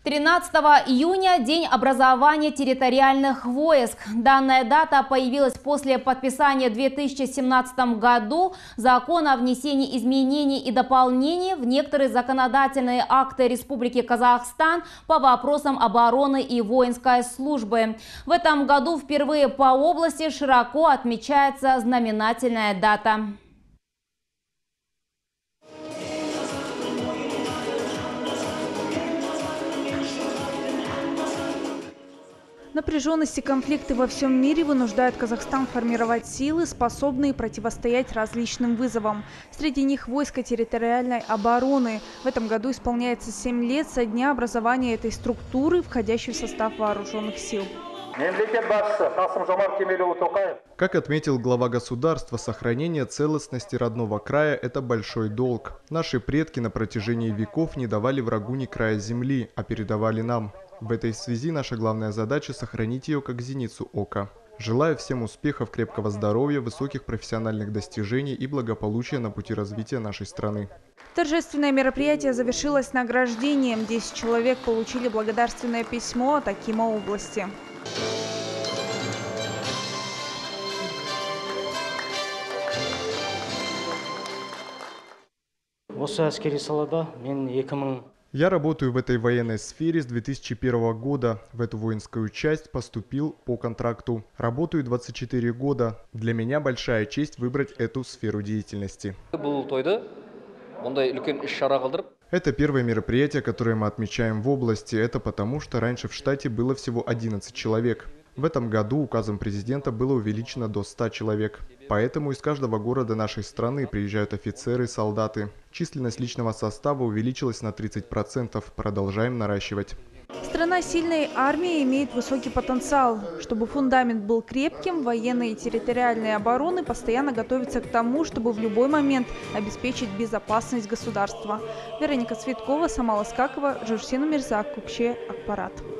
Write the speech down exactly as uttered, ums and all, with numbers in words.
тринадцатого июня – День образования территориальных войск. Данная дата появилась после подписания в две тысячи семнадцатом году закона о внесении изменений и дополнений в некоторые законодательные акты Республики Казахстан по вопросам обороны и воинской службы. В этом году впервые по области широко отмечается знаменательная дата. Напряженность и конфликты во всем мире вынуждают Казахстан формировать силы, способные противостоять различным вызовам. Среди них войска территориальной обороны. В этом году исполняется семь лет со дня образования этой структуры, входящей в состав вооруженных сил. Как отметил глава государства, сохранение целостности родного края – это большой долг. Наши предки на протяжении веков не давали врагу ни края земли, а передавали нам. В этой связи наша главная задача – сохранить ее как зеницу ока. Желаю всем успехов, крепкого здоровья, высоких профессиональных достижений и благополучия на пути развития нашей страны. Торжественное мероприятие завершилось награждением. десять человек получили благодарственное письмо от акима области. Я работаю в этой военной сфере с две тысячи первого года. В эту воинскую часть поступил по контракту. Работаю двадцать четыре года. Для меня большая честь выбрать эту сферу деятельности. Это первое мероприятие, которое мы отмечаем в области. Это потому, что раньше в штате было всего одиннадцать человек. В этом году указом президента было увеличено до ста человек. Поэтому из каждого города нашей страны приезжают офицеры, солдаты. Численность личного состава увеличилась на тридцать процентов. Продолжаем наращивать. Страна сильной армии имеет высокий потенциал. Чтобы фундамент был крепким, военные и территориальные обороны постоянно готовятся к тому, чтобы в любой момент обеспечить безопасность государства. Вероника Цветкова, Самал Искакова, Журсин Умирзак, Кукче, Акпарат.